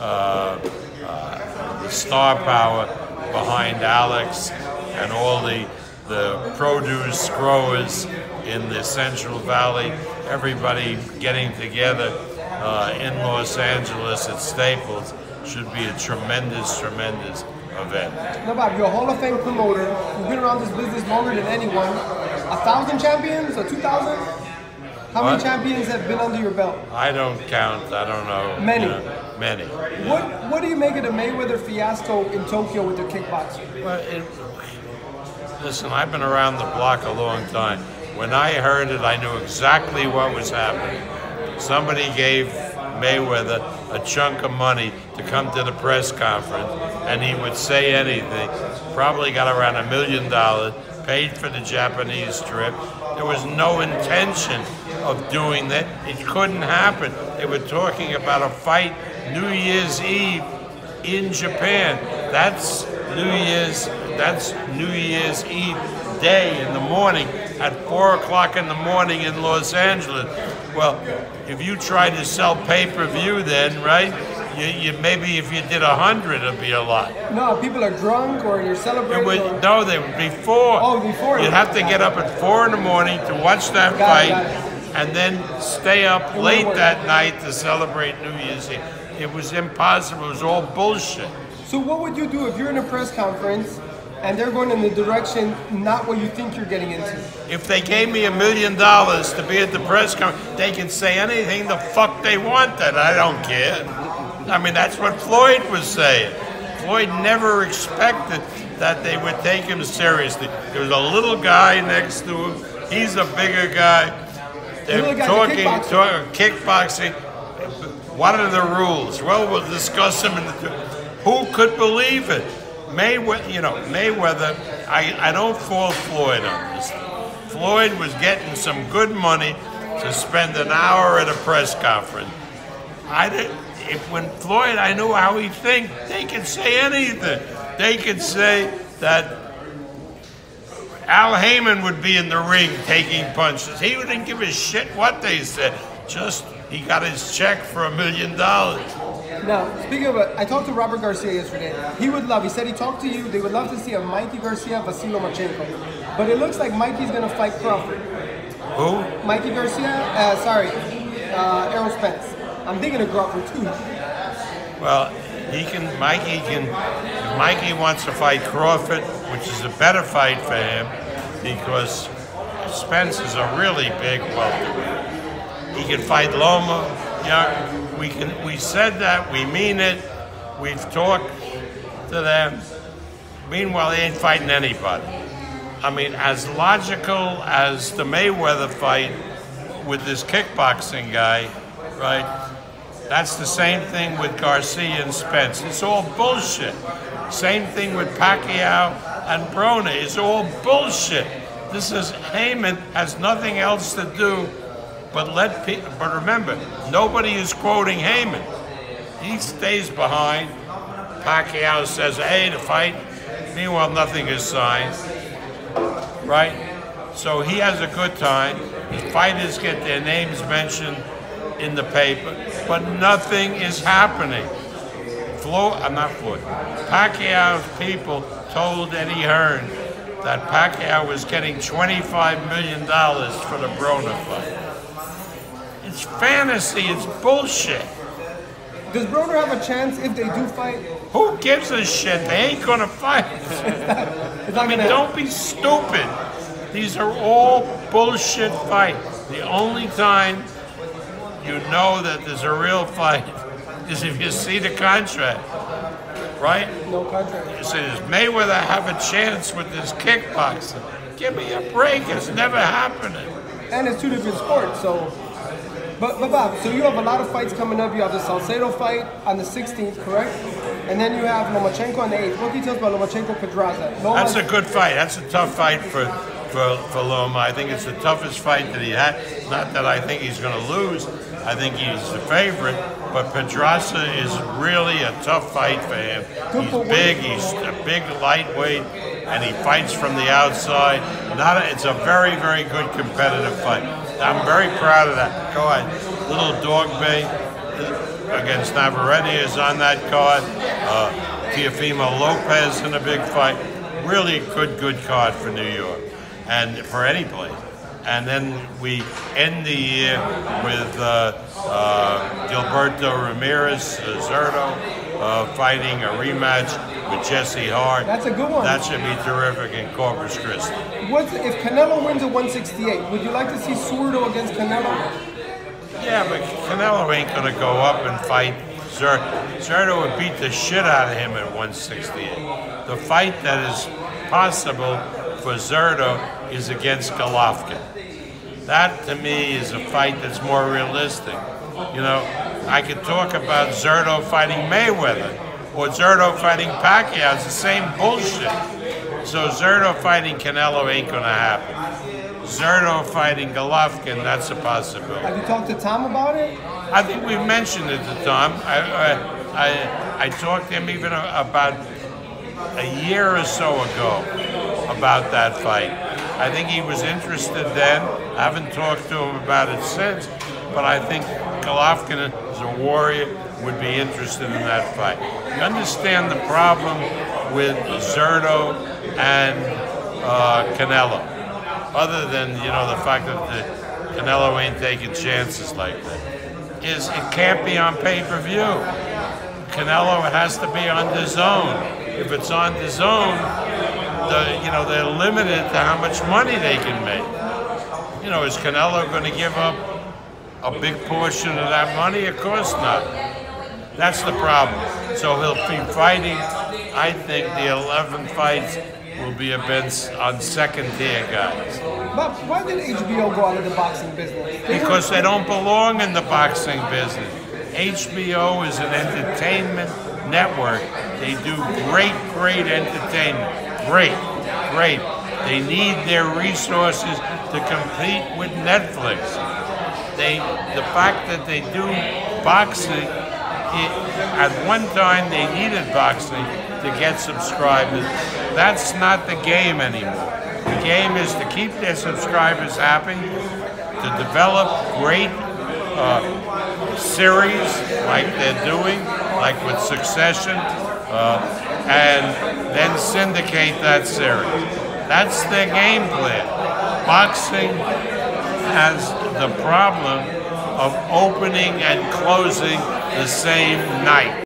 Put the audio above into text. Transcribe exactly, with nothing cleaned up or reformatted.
uh, uh, the star power behind Alex and all the the produce growers in the Central Valley, everybody getting together uh, in Los Angeles at Staples should be a tremendous, tremendous event. Now, Bob, you're a Hall of Fame promoter. You've been around this business longer than anyone. A thousand champions or two thousand? How What? many champions have been under your belt? I don't count. I don't know. Many. You know, many. What What do you make of the Mayweather fiasco in Tokyo with the kickboxing? Well, it, listen, I've been around the block a long time. When I heard it, I knew exactly what was happening. Somebody gave Mayweather a chunk of money to come to the press conference, and he would say anything. Probably got around a million dollars, paid for the Japanese trip. There was no intention of doing that. It couldn't happen. They were talking about a fight New Year's Eve in Japan. That's New Year's, that's New Year's Eve day in the morning at four o'clock in the morning in Los Angeles. Well, if you tried to sell pay-per-view then, right, you, you maybe if you did a hundred, it'd be a lot. No, people are drunk or you're celebrating. It would, or... no, they would before. Oh, before. You'd have to get up at four in the morning to watch that Got it, fight, got it. and then stay up late that night to celebrate New Year's Eve. It was impossible. It was all bullshit. So what would you do if you're in a press conference and they're going in the direction not what you think you're getting into? If they gave me a million dollars to be at the press conference, they can say anything the fuck they want then. I don't care. I mean, that's what Floyd was saying. Floyd never expected that they would take him seriously. There was a little guy next to him. He's a bigger guy. They're little guy, talking, kickboxing. talking kickboxing. What are the rules? Well, we'll discuss them in the. Who could believe it? Mayweather, you know, Mayweather, I, I don't fault Floyd on this. Floyd was getting some good money to spend an hour at a press conference. I did, if when Floyd, I knew how he think. They could say anything. They could say that Al Heyman would be in the ring taking punches. He wouldn't give a shit what they said. Just, he got his check for a million dollars. Now, speaking of it, I talked to Robert Garcia yesterday. He would love, he said he talked to you, they would love to see a Mikey Garcia, Vasil Lomachenko. But it looks like Mikey's going to fight Crawford. Who? Mikey Garcia, uh, sorry, uh, Errol Spence. I'm thinking of Crawford too. Well, he can, Mikey can, if Mikey wants to fight Crawford, which is a better fight for him, because Spence is a really big welterweight. He can fight Loma. Yeah, we can. We said that. We mean it. We've talked to them. Meanwhile, they ain't fighting anybody. I mean, as logical as the Mayweather fight with this kickboxing guy, right? That's the same thing with Garcia and Spence. It's all bullshit. Same thing with Pacquiao and Broner. It's all bullshit. This is Heyman has nothing else to do. But let people, but remember, nobody is quoting Heyman. He stays behind. Pacquiao says, hey, the fight. Meanwhile, nothing is signed, right? So he has a good time. The fighters get their names mentioned in the paper, but nothing is happening. Floyd, I'm not Floyd. Pacquiao's people told Eddie Hearn that Pacquiao was getting twenty-five million dollars for the Broner fight. It's fantasy, it's bullshit. Does Broner have a chance if they do fight? Who gives a shit? They ain't gonna fight. It's not I mean, gonna don't be stupid. These are all bullshit fights. The only time you know that there's a real fight is if you see the contract, right? No contract. You say, does Mayweather have a chance with this kickboxing? Give me a break, it's never happening. And it's two different sports, so. But, but Bob, so you have a lot of fights coming up. You have the Salcedo fight on the sixteenth, correct? And then you have Lomachenko on the eighth. What details about Lomachenko-Pedraza? That's a good fight. That's a tough fight for, for, for Loma. I think it's the toughest fight that he had. Not that I think he's going to lose. I think he's the favorite. But Pedraza is really a tough fight for him. He's big. He's a big lightweight. And he fights from the outside. Not a, it's a very, very good competitive fight. I'm very proud of that. Go ahead. Little dog bay. against Navarrete is on that card. Uh, Teofimo Lopez in a big fight. Really good, good card for New York, and for any place. And then we end the year with uh, uh, Gilberto Ramirez, uh, Zurdo, uh, fighting a rematch with Jesse Hart. That's a good one. That should be terrific in Corpus Christi. What's, if Canelo wins at one sixty-eight, would you like to see Zurdo against Canelo? Yeah, but Canelo ain't going to go up and fight Zurdo. Zurdo would beat the shit out of him at one sixty-eight. The fight that is possible for Zurdo is against Golovkin. That, to me, is a fight that's more realistic. You know, I could talk about Zurdo fighting Mayweather or Zurdo fighting Pacquiao. It's the same bullshit. So Zurdo fighting Canelo ain't going to happen. Zurdo fighting Golovkin, that's a possibility. Have you talked to Tom about it? I think we mentioned it to Tom. I, I, I, I talked to him even about a year or so ago about that fight. I think he was interested then. I haven't talked to him about it since, but I think Golovkin, as a warrior, would be interested in that fight. You understand the problem with Zurdo and uh, Canelo, other than, you know, the fact that the Canelo ain't taking chances like that, is it can't be on pay-per-view. Canelo has to be on D A Z N. If it's on D A Z N, the, you know, they're limited to how much money they can make. You know, is Canelo going to give up a big portion of that money? Of course not. That's the problem. So he'll be fighting. I think the eleven fights will be events on second-tier guys. But why did H B O go out of the boxing business? They Because were... they don't belong in the boxing business. H B O is an entertainment network. They do great, great entertainment. Great, great. They need their resources to compete with Netflix. They, the fact that they do boxing, it, at one time they needed boxing to get subscribers. That's not the game anymore. The game is to keep their subscribers happy, to develop great uh, series like they're doing, like with Succession, uh, and then syndicate that series. That's their game plan. Boxing has the problem of opening and closing the same night.